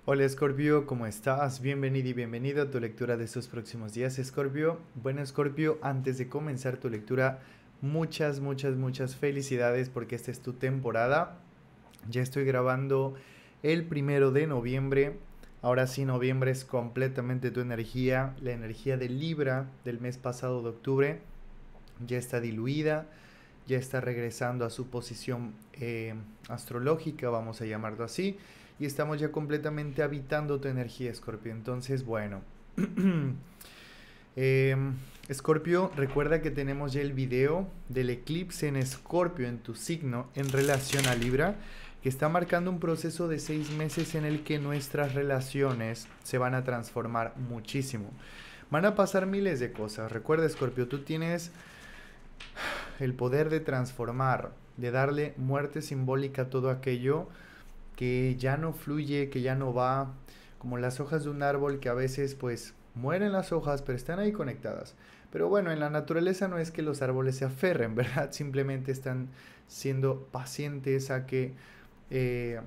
Hola Scorpio, ¿cómo estás? Bienvenido y bienvenido a tu lectura de estos próximos días, Scorpio. Bueno, Scorpio, antes de comenzar tu lectura, muchas felicidades porque esta es tu temporada. Ya estoy grabando el 1 de noviembre. Ahora sí, noviembre es completamente tu energía. La energía de Libra del mes pasado de octubre ya está diluida, ya está regresando a su posición astrológica, vamos a llamarlo así, y estamos ya completamente habitando tu energía, Escorpio. Entonces, bueno, eh, Escorpio, recuerda que tenemos ya el video del eclipse en Escorpio en tu signo en relación a Libra, que está marcando un proceso de 6 meses en el que nuestras relaciones se van a transformar muchísimo. Van a pasar miles de cosas. Recuerda, Escorpio, tú tienes el poder de transformar, de darle muerte simbólica a todo aquello que ya no fluye, que ya no va, como las hojas de un árbol que a veces pues mueren las hojas, pero están ahí conectadas. Pero bueno, en la naturaleza no es que los árboles se aferren, ¿verdad? Simplemente están siendo pacientes a que eh,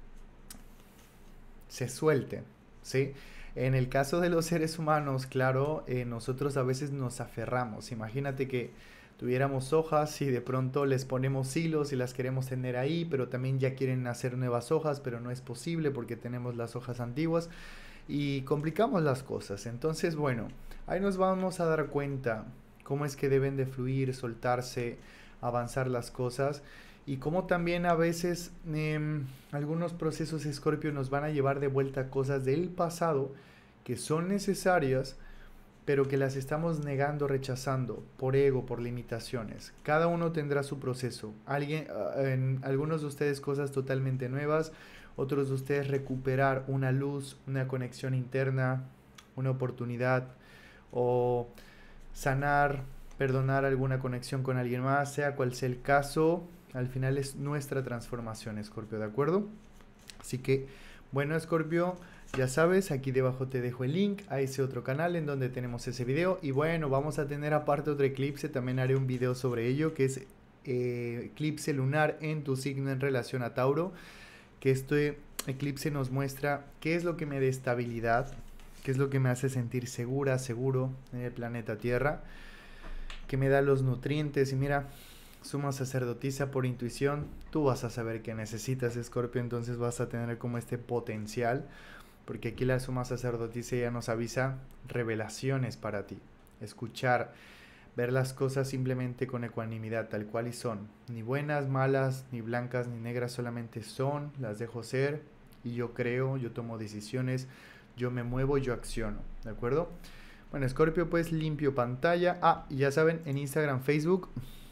se suelten, ¿sí? En el caso de los seres humanos, claro, nosotros a veces nos aferramos. Imagínate que tuviéramos hojas y de pronto les ponemos hilos y las queremos tener ahí, pero también ya quieren hacer nuevas hojas, pero no es posible porque tenemos las hojas antiguas y complicamos las cosas. Entonces, bueno, ahí nos vamos a dar cuenta cómo es que deben de fluir, soltarse, avanzar las cosas y cómo también a veces algunos procesos Escorpio nos van a llevar de vuelta cosas del pasado que son necesarias, pero que las estamos negando, rechazando por ego, por limitaciones. Cada uno tendrá su proceso. En algunos de ustedes cosas totalmente nuevas, otros de ustedes recuperar una luz, una conexión interna, una oportunidad o sanar, perdonar alguna conexión con alguien más, sea cual sea el caso. Al final es nuestra transformación, Escorpio, ¿de acuerdo? Así que, bueno, Scorpio, ya sabes, aquí debajo te dejo el link a ese otro canal en donde tenemos ese video. Y bueno, vamos a tener aparte otro eclipse, también haré un video sobre ello, que es eclipse lunar en tu signo en relación a Tauro. Que este eclipse nos muestra qué es lo que me da estabilidad, qué es lo que me hace sentir segura, seguro en el planeta Tierra, que me da los nutrientes. Y mira, suma sacerdotisa por intuición, tú vas a saber qué necesitas, Escorpio, entonces vas a tener como este potencial, porque aquí la suma sacerdotisa ya nos avisa revelaciones para ti, escuchar, ver las cosas simplemente con ecuanimidad, tal cual y son, ni buenas, malas, ni blancas, ni negras, solamente son, las dejo ser, y yo creo, yo tomo decisiones, yo me muevo, yo acciono, ¿de acuerdo? Bueno, Scorpio, pues limpio pantalla. Ah, y ya saben, en Instagram, Facebook,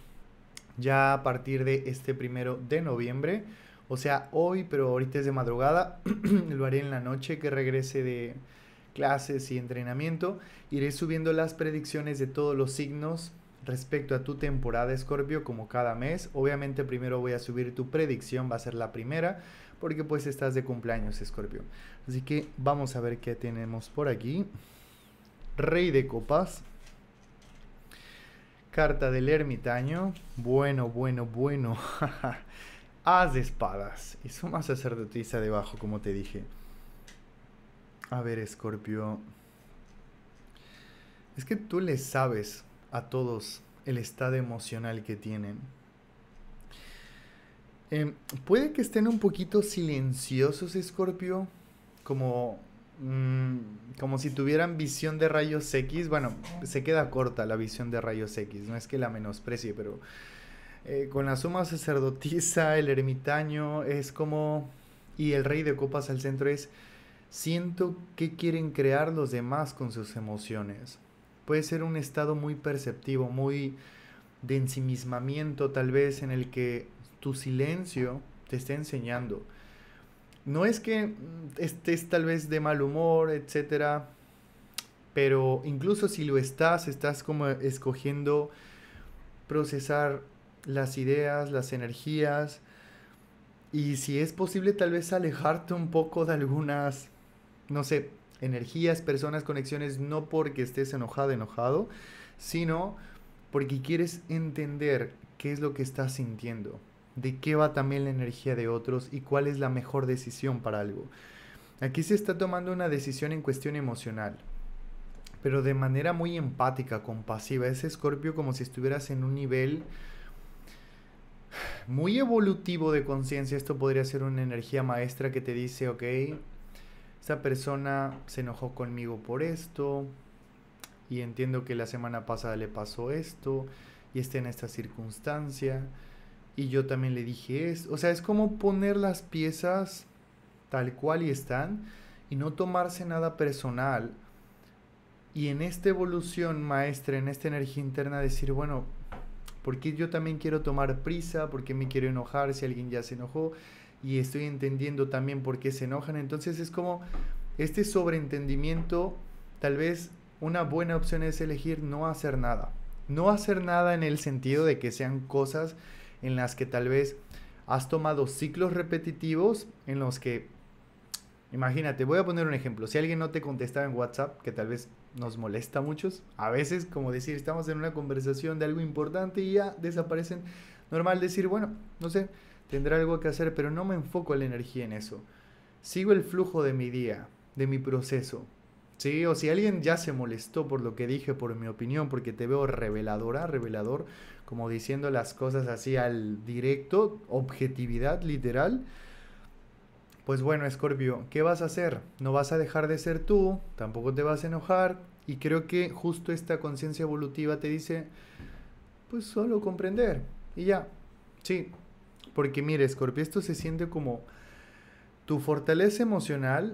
ya a partir de este 1 de noviembre, o sea, hoy, pero ahorita es de madrugada, lo haré en la noche que regrese de clases y entrenamiento, iré subiendo las predicciones de todos los signos respecto a tu temporada, Scorpio, como cada mes. Obviamente primero voy a subir tu predicción, va a ser la primera, porque pues estás de cumpleaños, Scorpio. Así que vamos a ver qué tenemos por aquí. Rey de copas, carta del ermitaño, bueno. As de espadas y suma sacerdotisa debajo, como te dije. A ver, Escorpio, es que tú les sabes a todos el estado emocional que tienen. Puede que estén un poquito silenciosos, Escorpio, como, como si tuvieran visión de rayos X. Bueno, se queda corta la visión de rayos X, no es que la menosprecie, pero con la suma sacerdotisa, el ermitaño, es como... Y el rey de copas al centro es... Siento que quieren crear los demás con sus emociones. Puede ser un estado muy perceptivo, muy de ensimismamiento tal vez en el que tu silencio te está enseñando. No es que estés tal vez de mal humor, etcétera, pero incluso si lo estás como escogiendo procesar las ideas, las energías, y si es posible tal vez alejarte un poco de algunas, no sé, energías, personas, conexiones, no porque estés enojado, sino porque quieres entender qué es lo que estás sintiendo, de qué va también la energía de otros y cuál es la mejor decisión para algo. Aquí se está tomando una decisión en cuestión emocional, pero de manera muy empática, compasiva. Es Escorpio como si estuvieras en un nivel muy evolutivo de conciencia. Esto podría ser una energía maestra que te dice, ok, esta persona se enojó conmigo por esto, y entiendo que la semana pasada le pasó esto, y está en esta circunstancia, y yo también le dije esto. O sea, es como poner las piezas tal cual y están, y no tomarse nada personal. Y en esta evolución maestra, en esta energía interna, decir, bueno, ¿por qué yo también quiero tomar prisa? ¿Por qué me quiero enojar si alguien ya se enojó? Y estoy entendiendo también por qué se enojan. Entonces es como este sobreentendimiento. Tal vez una buena opción es elegir no hacer nada. No hacer nada en el sentido de que sean cosas en las que tal vez has tomado ciclos repetitivos en los que, imagínate, voy a poner un ejemplo. Si alguien no te contestaba en WhatsApp, que tal vez nos molesta a muchos, a veces, como decir, estamos en una conversación de algo importante y ya desaparecen. Normal decir, bueno, no sé, tendrá algo que hacer, pero no me enfoco la energía en eso. Sigo el flujo de mi día, de mi proceso. ¿Sí? O si alguien ya se molestó por lo que dije, por mi opinión, porque te veo reveladora, revelador, como diciendo las cosas así al directo, objetividad literal, pues bueno, Escorpio, ¿qué vas a hacer? No vas a dejar de ser tú, tampoco te vas a enojar, y creo que justo esta conciencia evolutiva te dice, pues solo comprender, y ya. Sí, porque mire, Escorpio, esto se siente como tu fortaleza emocional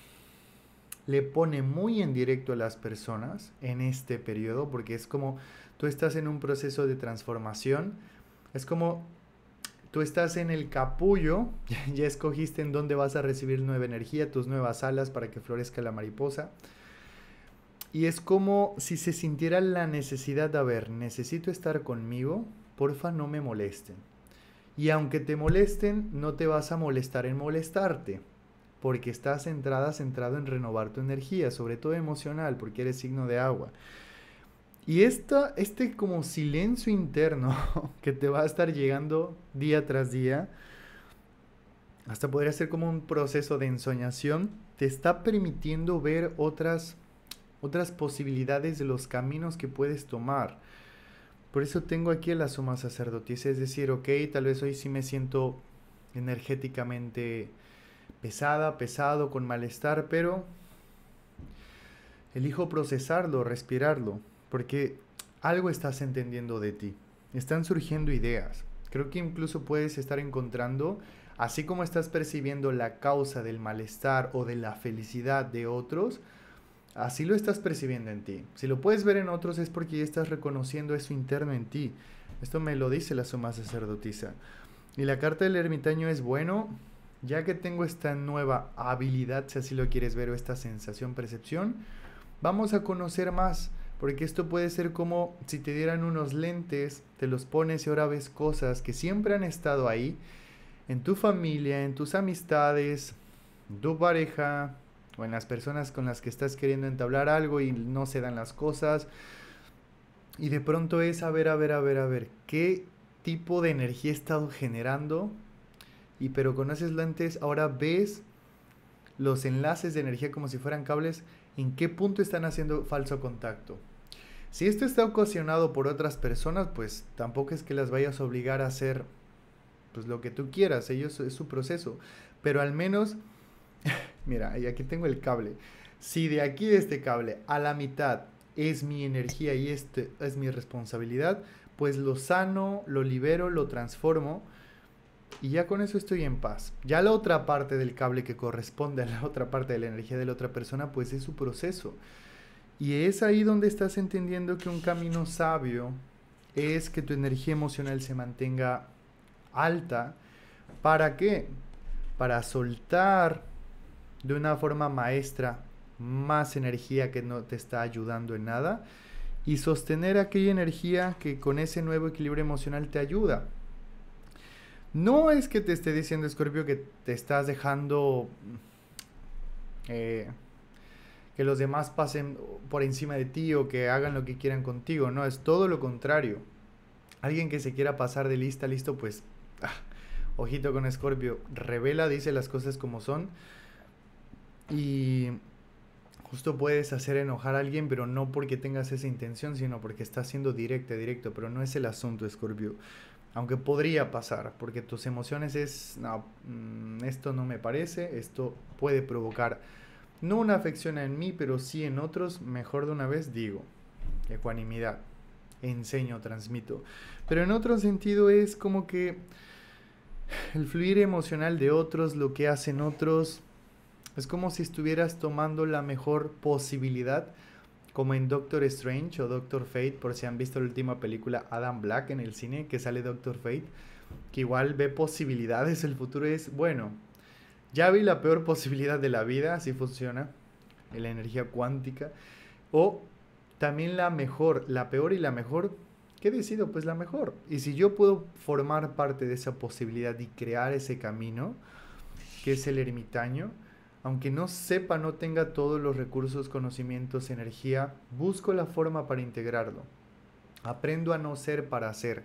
le pone muy en directo a las personas en este periodo, porque es como tú estás en un proceso de transformación, es como tú estás en el capullo, ya escogiste en dónde vas a recibir nueva energía, tus nuevas alas para que florezca la mariposa. Y es como si se sintiera la necesidad de, a ver, necesito estar conmigo, porfa no me molesten. Y aunque te molesten, no te vas a molestar en molestarte, porque estás centrado en renovar tu energía, sobre todo emocional, porque eres signo de agua. Y este como silencio interno que te va a estar llegando día tras día, hasta podría ser como un proceso de ensoñación, te está permitiendo ver otras posibilidades de los caminos que puedes tomar. Por eso tengo aquí a la suma sacerdotisa, es decir, ok, tal vez hoy sí me siento energéticamente pesada, pesado, con malestar, pero elijo procesarlo, respirarlo, porque algo estás entendiendo de ti. Están surgiendo ideas. Creo que incluso puedes estar encontrando, así como estás percibiendo la causa del malestar o de la felicidad de otros, así lo estás percibiendo en ti. Si lo puedes ver en otros es porque ya estás reconociendo eso interno en ti. Esto me lo dice la suma sacerdotisa. Y la carta del ermitaño es, bueno, ya que tengo esta nueva habilidad, si así lo quieres ver, o esta sensación, percepción, vamos a conocer más. Porque esto puede ser como si te dieran unos lentes, te los pones y ahora ves cosas que siempre han estado ahí, en tu familia, en tus amistades, en tu pareja, o en las personas con las que estás queriendo entablar algo y no se dan las cosas. Y de pronto es, a ver, ¿qué tipo de energía he estado generando? Y pero con esos lentes ahora ves los enlaces de energía como si fueran cables, en qué punto están haciendo falso contacto. Si esto está ocasionado por otras personas, pues tampoco es que las vayas a obligar a hacer pues lo que tú quieras, ellos es su proceso, pero al menos, mira, y aquí tengo el cable. Si de aquí de este cable a la mitad es mi energía y este es mi responsabilidad, pues lo sano, lo libero, lo transformo y ya con eso estoy en paz. Ya la otra parte del cable que corresponde a la otra parte de la energía de la otra persona, pues es su proceso. Y es ahí donde estás entendiendo que un camino sabio es que tu energía emocional se mantenga alta. ¿Para qué? Para soltar de una forma maestra más energía que no te está ayudando en nada y sostener aquella energía que con ese nuevo equilibrio emocional te ayuda. No es que te esté diciendo, Scorpio, que te estás dejando que los demás pasen por encima de ti o que hagan lo que quieran contigo. No, es todo lo contrario. Alguien que se quiera pasar de lista, listo, pues, ojito con Scorpio, revela, dice las cosas como son. Y justo puedes hacer enojar a alguien, pero no porque tengas esa intención, sino porque estás siendo directo, pero no es el asunto, Scorpio. Aunque podría pasar, porque tus emociones es, no, esto no me parece, esto puede provocar no una afección en mí, pero sí en otros, mejor de una vez digo, ecuanimidad, enseño, transmito. Pero en otro sentido es como que el fluir emocional de otros, lo que hacen otros, es como si estuvieras tomando la mejor posibilidad, como en Doctor Strange o Doctor Fate, por si han visto la última película Adam Black en el cine, que sale Doctor Fate, que igual ve posibilidades, el futuro es, bueno, ya vi la peor posibilidad de la vida, así funciona, en la energía cuántica, o también la mejor, la peor y la mejor, ¿qué decido? Pues la mejor. Y si yo puedo formar parte de esa posibilidad y crear ese camino, que es el ermitaño, aunque no sepa, no tenga todos los recursos, conocimientos, energía, busco la forma para integrarlo. Aprendo a no ser para ser.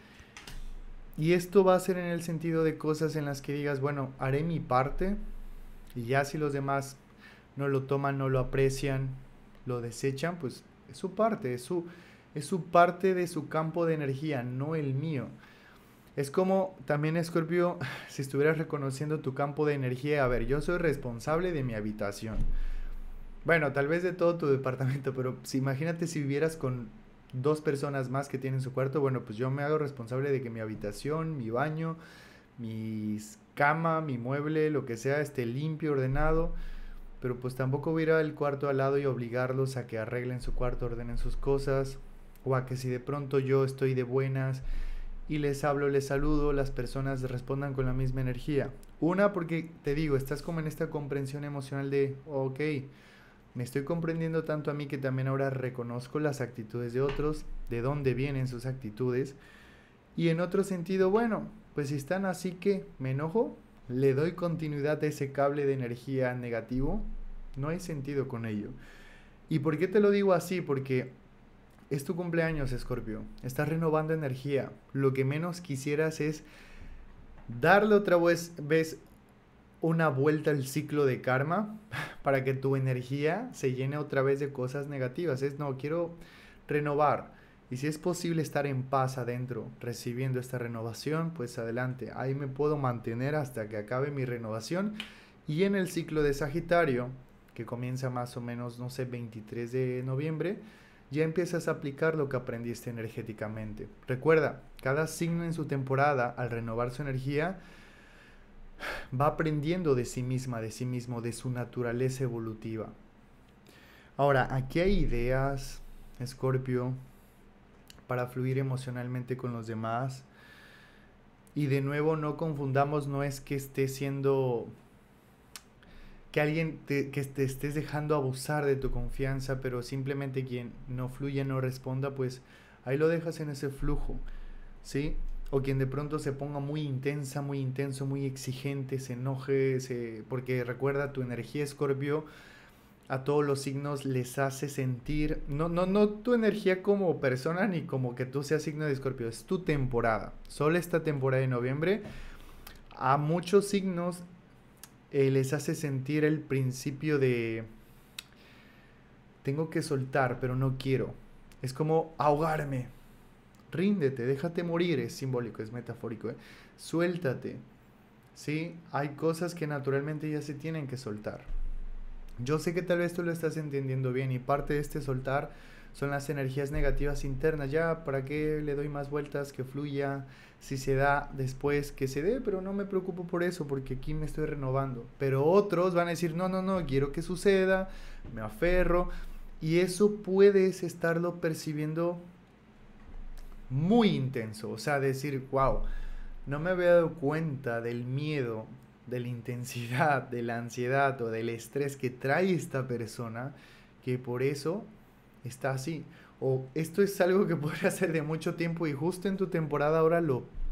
Y esto va a ser en el sentido de cosas en las que digas, bueno, haré mi parte y ya si los demás no lo toman, no lo aprecian, lo desechan, pues es su parte, es su parte de su campo de energía, no el mío. Es como también, Escorpio, si estuvieras reconociendo tu campo de energía, a ver, yo soy responsable de mi habitación. Bueno, tal vez de todo tu departamento, pero si, imagínate si vivieras con dos personas más que tienen su cuarto, bueno, pues yo me hago responsable de que mi habitación, mi baño, mi cama, mi mueble, lo que sea, esté limpio, ordenado, pero pues tampoco voy a ir al cuarto al lado y obligarlos a que arreglen su cuarto, ordenen sus cosas, o a que si de pronto yo estoy de buenas y les hablo, les saludo, las personas respondan con la misma energía. Una, porque te digo, estás como en esta comprensión emocional de, ok, me estoy comprendiendo tanto a mí que también ahora reconozco las actitudes de otros, de dónde vienen sus actitudes. Y en otro sentido, bueno, pues si están así que me enojo, le doy continuidad a ese cable de energía negativo, no hay sentido con ello. ¿Y por qué te lo digo así? Porque es tu cumpleaños, Escorpio. Estás renovando energía. Lo que menos quisieras es darle otra vez una vuelta al ciclo de karma para que tu energía se llene otra vez de cosas negativas. Es, no, quiero renovar. Y si es posible estar en paz adentro, recibiendo esta renovación, pues adelante. Ahí me puedo mantener hasta que acabe mi renovación. Y en el ciclo de Sagitario, que comienza más o menos, no sé, 23 de noviembre, ya empiezas a aplicar lo que aprendiste energéticamente. Recuerda, cada signo en su temporada, al renovar su energía, va aprendiendo de sí misma, de sí mismo, de su naturaleza evolutiva. Ahora, aquí hay ideas, Escorpio, para fluir emocionalmente con los demás. Y de nuevo, no confundamos, no es que esté siendo, que que te estés dejando abusar de tu confianza, pero simplemente quien no fluye, no responda, pues ahí lo dejas en ese flujo, ¿sí? O quien de pronto se ponga muy intensa, muy intenso, muy exigente, se enoje, porque recuerda, tu energía, Escorpio, a todos los signos les hace sentir, no tu energía como persona ni como que tú seas signo de Escorpio, es tu temporada. Solo esta temporada de noviembre a muchos signos les hace sentir el principio de tengo que soltar, pero no quiero. Es como ahogarme. Ríndete, déjate morir, es simbólico, es metafórico, ¿eh? Suéltate, ¿sí? Hay cosas que naturalmente ya se tienen que soltar. Yo sé que tal vez tú lo estás entendiendo bien y parte de este soltar son las energías negativas internas. Ya, ¿para qué le doy más vueltas? Que fluya. Si se da después, que se dé, pero no me preocupo por eso porque aquí me estoy renovando. Pero otros van a decir, no, quiero que suceda, me aferro. Y eso puedes estarlo percibiendo muy intenso. O sea, decir, wow, no me había dado cuenta del miedo, de la intensidad, de la ansiedad o del estrés que trae esta persona, que por eso está así. O esto es algo que podría ser de mucho tiempo y justo en tu temporada ahora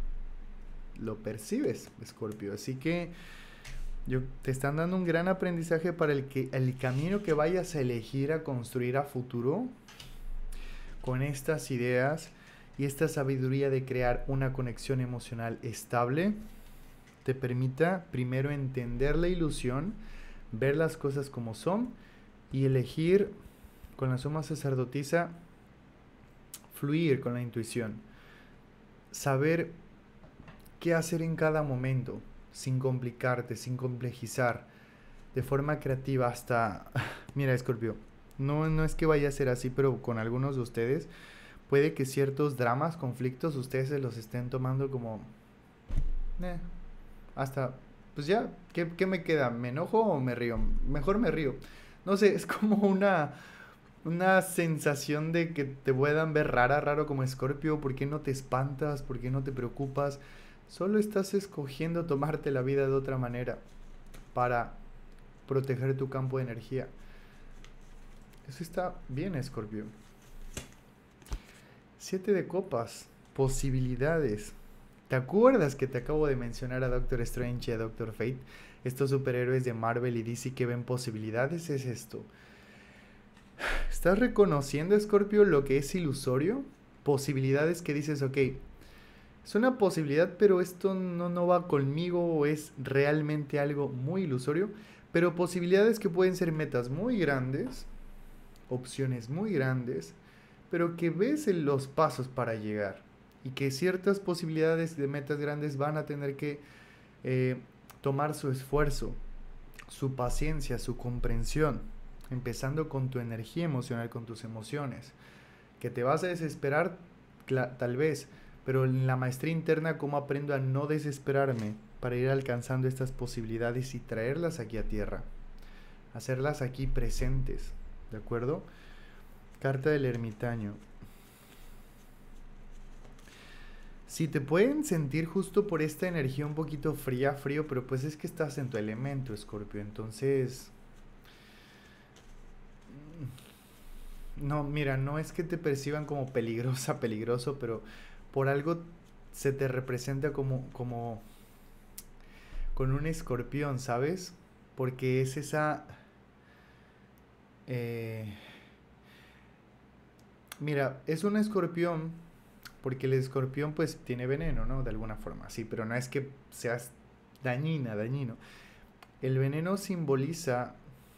lo percibes, Escorpio. Así que te están dando un gran aprendizaje para el camino que vayas a elegir a construir a futuro con estas ideas y esta sabiduría de crear una conexión emocional estable te permita primero entender la ilusión ver las cosas como son y elegir con la suma sacerdotisa, fluir con la intuición, saber qué hacer en cada momento, sin complicarte, sin complejizar, de forma creativa hasta... Mira, Escorpio, no es que vaya a ser así, pero con algunos de ustedes puede que ciertos dramas, conflictos, ustedes se los estén tomando como... hasta, pues ya, ¿qué me queda? ¿Me enojo o me río? Mejor me río. No sé, es como una sensación de que te puedan ver raro como Escorpio. ¿Por qué no te espantas? ¿Por qué no te preocupas? Solo estás escogiendo tomarte la vida de otra manera para proteger tu campo de energía. Eso está bien, Escorpio. 7 de copas, posibilidades. ¿Te acuerdas que te acabo de mencionar a Doctor Strange y a Doctor Fate? Estos superhéroes de Marvel y DC que ven posibilidades. Es esto. ¿Estás reconociendo, Scorpio, lo que es ilusorio? Posibilidades que dices, ok, es una posibilidad, pero esto no va conmigo o es realmente algo muy ilusorio. Pero posibilidades que pueden ser metas muy grandes, opciones muy grandes, pero que ves en los pasos para llegar. Y que ciertas posibilidades de metas grandes van a tener que tomar su esfuerzo, su paciencia, su comprensión, empezando con tu energía emocional, con tus emociones. Que te vas a desesperar, tal vez, pero en la maestría interna, ¿cómo aprendo a no desesperarme para ir alcanzando estas posibilidades y traerlas aquí a tierra? Hacerlas aquí presentes, ¿de acuerdo? Carta del ermitaño. Si te pueden sentir justo por esta energía un poquito frío, pero pues es que estás en tu elemento, Escorpio. Entonces, no, mira, no es que te perciban como peligroso, pero por algo se te representa como con un escorpión, ¿sabes? Porque es esa... mira, es un escorpión porque el escorpión pues tiene veneno, ¿no? De alguna forma, sí, pero no es que seas dañino. El veneno simboliza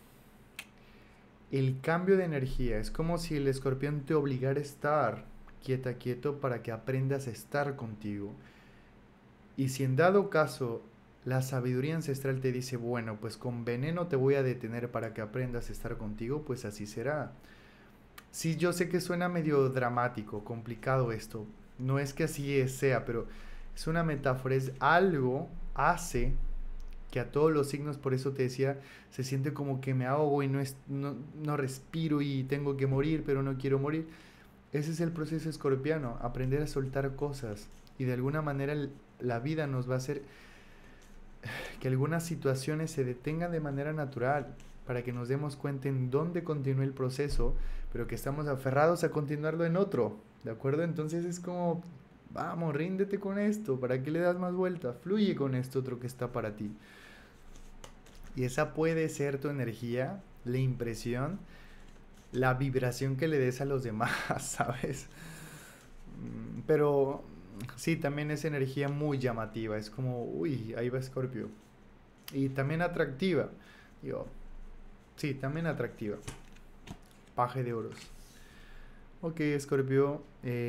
el cambio de energía. Es como si el escorpión te obligara a estar quieto para que aprendas a estar contigo. Y si en dado caso la sabiduría ancestral te dice, bueno, pues con veneno te voy a detener para que aprendas a estar contigo, pues así será. Sí, yo sé que suena medio dramático, complicado esto. No es que así sea, pero es una metáfora, es algo hace que a todos los signos, por eso te decía, se siente como que me ahogo y no respiro y tengo que morir, pero no quiero morir. Ese es el proceso escorpiano, aprender a soltar cosas. Y de alguna manera la vida nos va a hacer que algunas situaciones se detengan de manera natural, para que nos demos cuenta en dónde continúa el proceso, pero que estamos aferrados a continuarlo en otro, ¿de acuerdo? Entonces es como, vamos, ríndete con esto, ¿para qué le das más vuelta? Fluye con esto otro que está para ti. Y esa puede ser tu energía, la impresión, la vibración que le des a los demás, ¿sabes? Pero sí, también es energía muy llamativa, es como, uy, ahí va Scorpio. Y también atractiva, digo, sí, también atractiva. Paje de oros. Ok, Scorpio,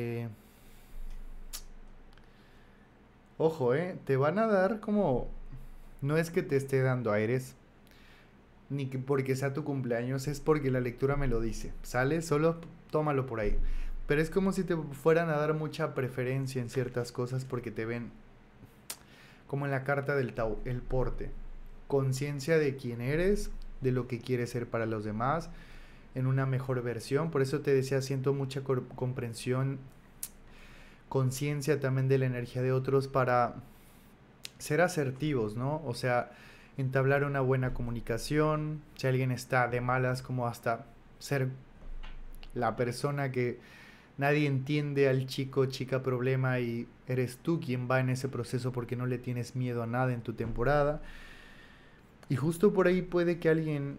ojo, te van a dar como, no es que te esté dando aires, ni que porque sea tu cumpleaños, es porque la lectura me lo dice, ¿sale? Solo tómalo por ahí. Pero es como si te fueran a dar mucha preferencia en ciertas cosas porque te ven como en la carta del Tau, el porte. Conciencia de quién eres, de lo que quieres ser para los demás, en una mejor versión. Por eso te decía, siento mucha comprensión, conciencia también de la energía de otros para ser asertivos, ¿no? O sea, entablar una buena comunicación, si alguien está de malas, como hasta ser la persona que nadie entiende al chico, chica problema y eres tú quien va en ese proceso porque no le tienes miedo a nada en tu temporada. Y justo por ahí puede que alguien,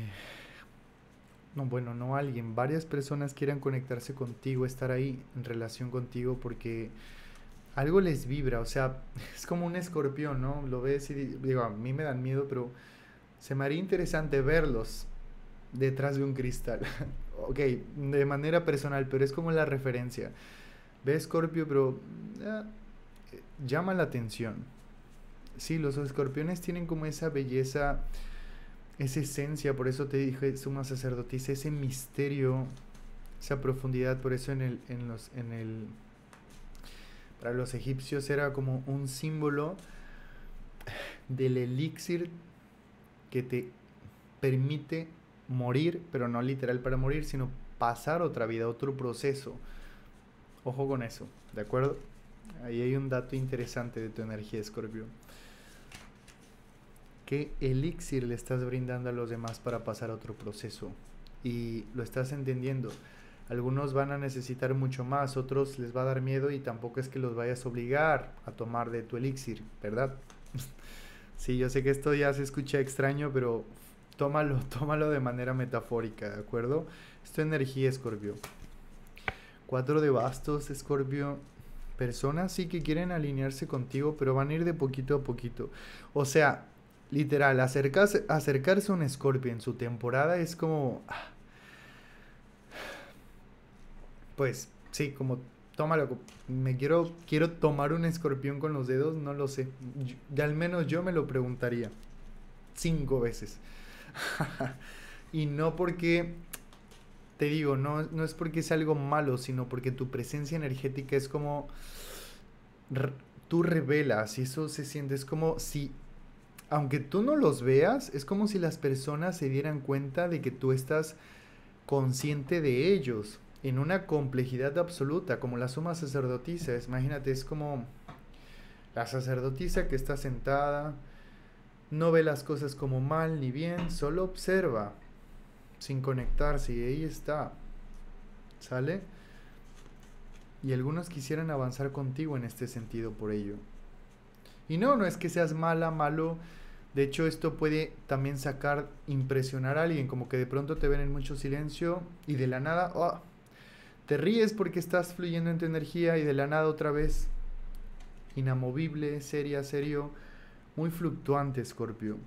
no alguien, varias personas quieran conectarse contigo, estar ahí en relación contigo porque algo les vibra, o sea, es como un escorpión, ¿no? Lo ves y digo, a mí me dan miedo, pero Se me haría interesante verlos detrás de un cristal. Ok, de manera personal, pero es como la referencia. Ve Scorpio, pero eh, llama la atención. Sí, los escorpiones tienen como esa belleza, esa esencia, por eso te dije, suma sacerdotisa, ese misterio, esa profundidad, por eso para los egipcios era como un símbolo del elixir que te permite morir, pero no literal para morir, sino pasar otra vida, otro proceso. Ojo con eso, ¿de acuerdo? Ahí hay un dato interesante de tu energía, Escorpio. ¿Qué elixir le estás brindando a los demás para pasar a otro proceso? Y lo estás entendiendo. Algunos van a necesitar mucho más, otros les va a dar miedo y tampoco es que los vayas a obligar a tomar de tu elixir, ¿verdad? Sí, yo sé que esto ya se escucha extraño, pero tómalo de manera metafórica, ¿de acuerdo? Esto es energía, Escorpio. 4 de bastos, Escorpio. Personas sí que quieren alinearse contigo, pero van a ir de poquito a poquito. O sea, literal, acercarse a un Escorpio en su temporada es como... Pues sí, como tómalo. Quiero tomar un escorpión con los dedos, no lo sé. Al menos yo me lo preguntaría 5 veces. Y no porque, te digo, no es porque sea algo malo, sino porque tu presencia energética es como, r- tú revelas y eso se siente, es como si, aunque tú no los veas, es como si las personas se dieran cuenta de que tú estás consciente de ellos en una complejidad absoluta, como la suma sacerdotisa. Imagínate, es como la sacerdotisa que está sentada, no ve las cosas como mal ni bien, solo observa, sin conectarse, y ahí está, ¿sale? Y algunos quisieran avanzar contigo en este sentido por ello. Y no es que seas mala, malo. De hecho, esto puede también impresionar a alguien, como que de pronto te ven en mucho silencio y de la nada, oh, te ríes porque estás fluyendo en tu energía y de la nada otra vez, inamovible, serio, muy fluctuante, Escorpio.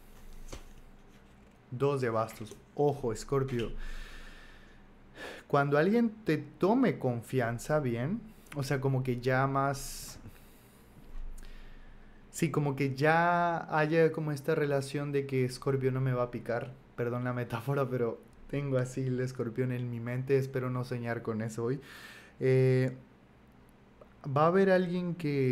2 de bastos. Ojo, Escorpio. Cuando alguien te tome confianza bien, o sea, como que ya más... Sí, como que ya haya como esta relación de que Escorpio no me va a picar. Perdón la metáfora, pero tengo así el escorpión en mi mente. Espero no soñar con eso hoy. Eh, Va a haber alguien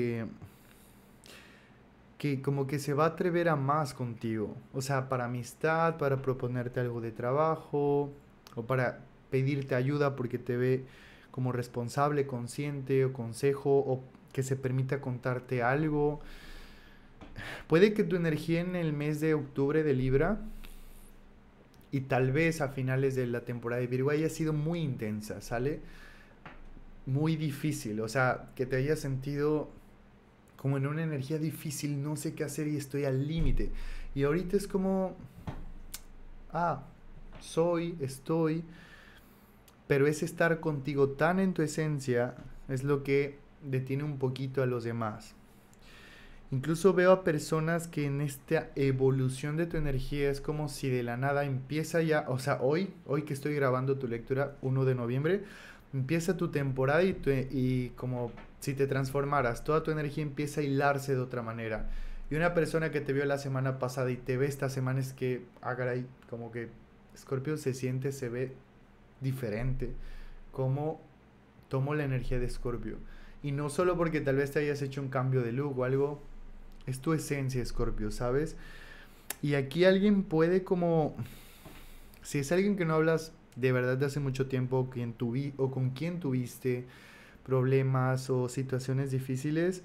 que como que se va a atrever a más contigo. O sea, para amistad, para proponerte algo de trabajo o para pedirte ayuda porque te ve como responsable, consciente o consejo o que se permita contarte algo. Puede que tu energía en el mes de octubre de Libra y tal vez a finales de la temporada de Virgo haya sido muy intensa, ¿sale? Muy difícil, o sea, que te hayas sentido como en una energía difícil, no sé qué hacer y estoy al límite. Y ahorita es como, ah, estoy, pero ese estar contigo tan en tu esencia es lo que detiene un poquito a los demás. Incluso veo a personas que en esta evolución de tu energía es como si de la nada empieza ya, o sea, hoy que estoy grabando tu lectura, 1 de noviembre, empieza tu temporada y como si te transformaras, toda tu energía empieza a hilarse de otra manera. Y una persona que te vio la semana pasada y te ve esta semana es que, caray, como que Scorpio se ve diferente. Como tomo la energía de Scorpio. Y no solo porque tal vez te hayas hecho un cambio de look o algo, es tu esencia, Scorpio, ¿sabes? Y aquí alguien puede como... Si es alguien que no hablas de verdad de hace mucho tiempo o con quien tuviste problemas o situaciones difíciles,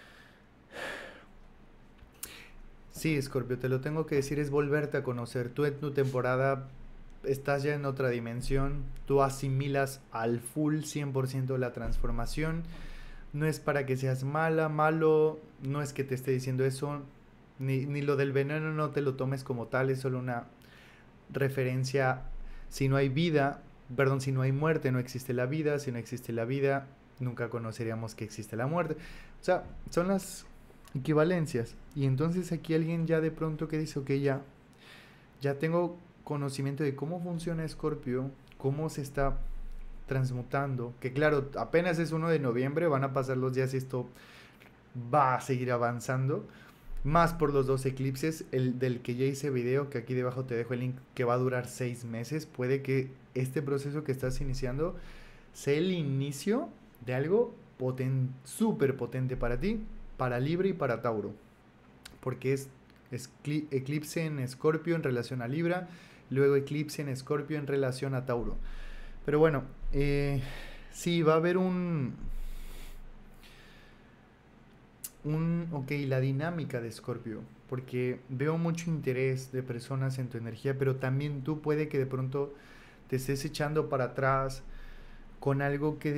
sí, Scorpio, te lo tengo que decir, es volverte a conocer. Tú en tu temporada estás ya en otra dimensión, tú asimilas al full 100% la transformación. No es para que seas mala, malo, no es que te esté diciendo eso, ni lo del veneno no te lo tomes como tal, es solo una referencia. Si no hay vida, perdón, si no hay muerte, no existe la vida, si no existe la vida, nunca conoceríamos que existe la muerte. O sea, son las equivalencias. Y entonces aquí alguien ya de pronto que dice, ok, ya, ya tengo conocimiento de cómo funciona Escorpio, cómo se está transmutando, que claro, apenas es 1 de noviembre, van a pasar los días y esto va a seguir avanzando, más por los dos eclipses, el del que ya hice video, que aquí debajo te dejo el link, que va a durar 6 meses. Puede que este proceso que estás iniciando sea el inicio de algo súper potente para ti, para Libra y para Tauro, porque es eclipse en Escorpio en relación a Libra, luego eclipse en Escorpio en relación a Tauro. Pero bueno, sí, va a haber ok, la dinámica de Escorpio, porque veo mucho interés de personas en tu energía, pero también tú puede que de pronto te estés echando para atrás con algo que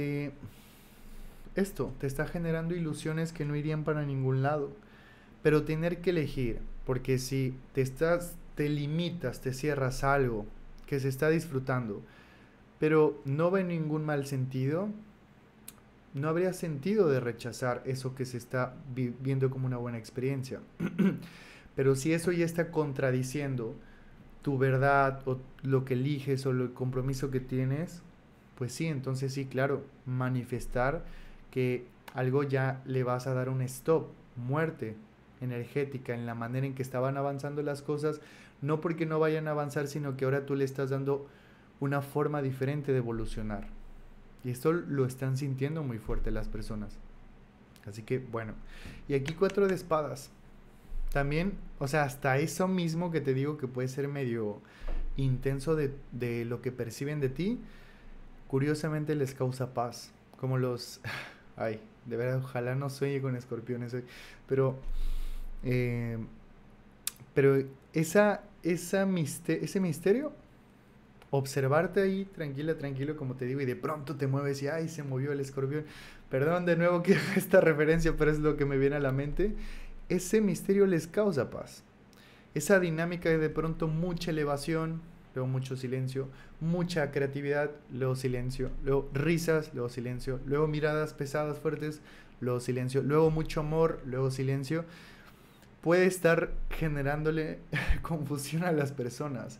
esto te está generando ilusiones que no irían para ningún lado, pero tener que elegir, porque si te limitas, te cierras a algo que se está disfrutando, pero no ve ningún mal sentido, no habría sentido de rechazar eso que se está viendo como una buena experiencia. Pero si eso ya está contradiciendo tu verdad o lo que eliges o el compromiso que tienes, pues sí, entonces sí, claro, manifestar que algo ya le vas a dar un stop, muerte energética en la manera en que estaban avanzando las cosas, no porque no vayan a avanzar, sino que ahora tú le estás dando una forma diferente de evolucionar. Y esto lo están sintiendo muy fuerte las personas. Así que bueno. Y aquí 4 de espadas. También, o sea, hasta eso mismo que te digo que puede ser medio intenso de lo que perciben de ti, curiosamente les causa paz. Como los... Ay, de verdad, ojalá no sueñe con escorpiones hoy. Pero... eh, pero ese misterio, observarte ahí tranquila, tranquilo, como te digo, y de pronto te mueves y ¡ay! Se movió el escorpión. Perdón de nuevo que haga esta referencia, pero es lo que me viene a la mente. Ese misterio les causa paz. Esa dinámica de pronto mucha elevación, luego mucho silencio, mucha creatividad, luego silencio, luego risas, luego silencio, luego miradas pesadas, fuertes, luego silencio, luego mucho amor, luego silencio. Puede estar generándole confusión a las personas.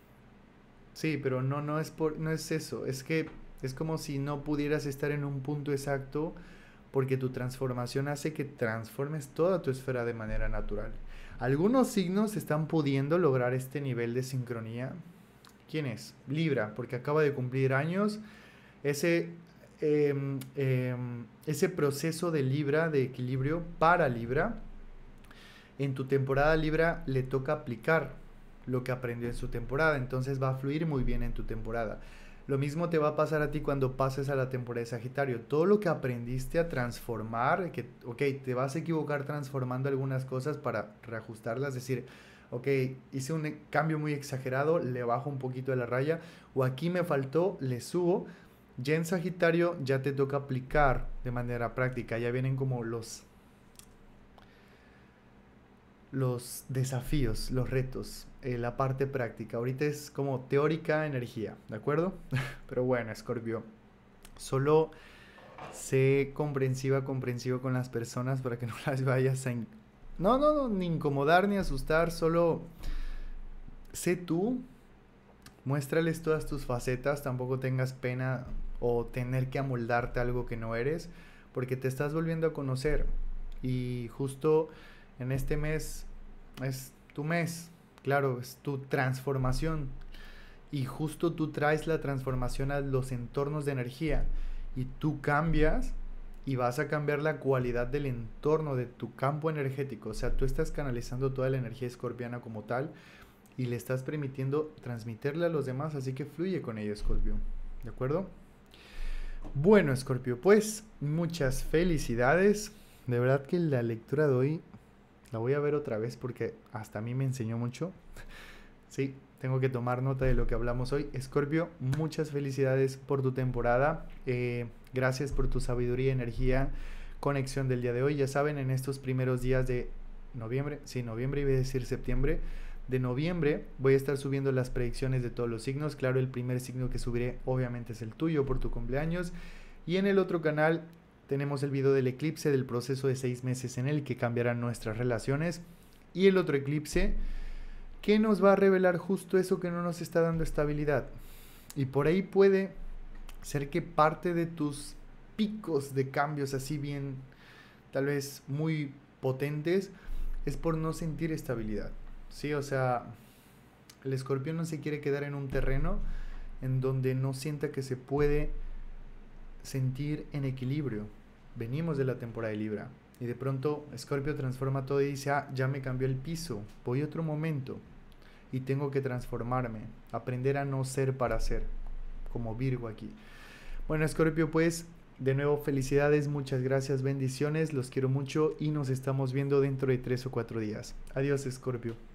Sí, pero no es eso. Es que es como si no pudieras estar en un punto exacto porque tu transformación hace que transformes toda tu esfera de manera natural. Algunos signos están pudiendo lograr este nivel de sincronía. ¿Quién es? Libra, porque acaba de cumplir años. Ese, ese proceso de Libra, de equilibrio para Libra, en tu temporada Libra le toca aplicar lo que aprendió en su temporada, entonces va a fluir muy bien en tu temporada. Lo mismo te va a pasar a ti cuando pases a la temporada de Sagitario. Todo lo que aprendiste a transformar, que, ok, te vas a equivocar transformando algunas cosas para reajustarlas, es decir, ok, hice un cambio muy exagerado, le bajo un poquito de la raya, o aquí me faltó, le subo. Ya en Sagitario ya te toca aplicar de manera práctica, ya vienen como los desafíos, los retos, la parte práctica. Ahorita es como teórica energía, ¿de acuerdo? Pero bueno, Escorpio, solo sé comprensivo con las personas para que no las vayas a... No, ni incomodar ni asustar, solo sé tú, muéstrales todas tus facetas, tampoco tengas pena o tener que amoldarte a algo que no eres, porque te estás volviendo a conocer. Y justo en este mes es tu mes, claro, es tu transformación. Y justo tú traes la transformación a los entornos de energía. Y tú cambias y vas a cambiar la cualidad del entorno de tu campo energético. O sea, tú estás canalizando toda la energía escorpiana como tal y le estás permitiendo transmitirle a los demás. Así que fluye con ello, Escorpio. ¿De acuerdo? Bueno, Escorpio, pues muchas felicidades. De verdad que la lectura de hoy la voy a ver otra vez porque hasta a mí me enseñó mucho. Sí, tengo que tomar nota de lo que hablamos hoy. Escorpio, muchas felicidades por tu temporada. Gracias por tu sabiduría, energía, conexión del día de hoy. Ya saben, en estos primeros días de noviembre, sí, noviembre, iba a decir septiembre, de noviembre voy a estar subiendo las predicciones de todos los signos. Claro, el primer signo que subiré obviamente es el tuyo por tu cumpleaños. Y en el otro canal tenemos el video del eclipse, del proceso de 6 meses en el que cambiarán nuestras relaciones. Y el otro eclipse ¿Qué nos va a revelar justo eso que no nos está dando estabilidad? Y por ahí puede ser que parte de tus picos de cambios así bien, tal vez muy potentes, es por no sentir estabilidad. Sí, o sea, el escorpión no se quiere quedar en un terreno en donde no sienta que se puede sentir en equilibrio. Venimos de la temporada de Libra y de pronto Escorpio transforma todo y dice, ah, ya me cambió el piso, voy a otro momento y tengo que transformarme, aprender a no ser para ser, como Virgo aquí. Bueno, Escorpio, pues de nuevo felicidades, muchas gracias, bendiciones, los quiero mucho y nos estamos viendo dentro de 3 o 4 días. Adiós, Escorpio.